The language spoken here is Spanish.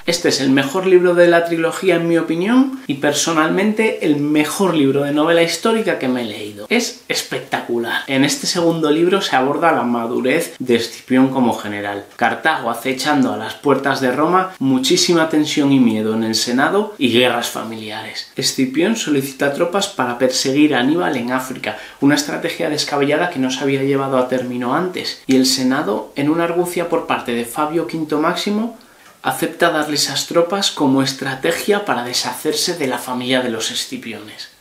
Este es el mejor libro de la trilogía en mi opinión y personalmente el mejor libro de novela histórica que me he leído. Es espectacular. En este segundo libro se aborda la madurez de Escipión como general, Cartago acechando a las puertas de Roma, muchísima tensión y miedo en el Senado y guerras familiares. Escipión solicita tropas para perseguir a Aníbal en África, una estrategia descabellada que no se había llevado a término antes, y el Senado, en una argucia por parte de Fabio V Máximo, acepta darle esas tropas como estrategia para deshacerse de la familia de los Escipiones.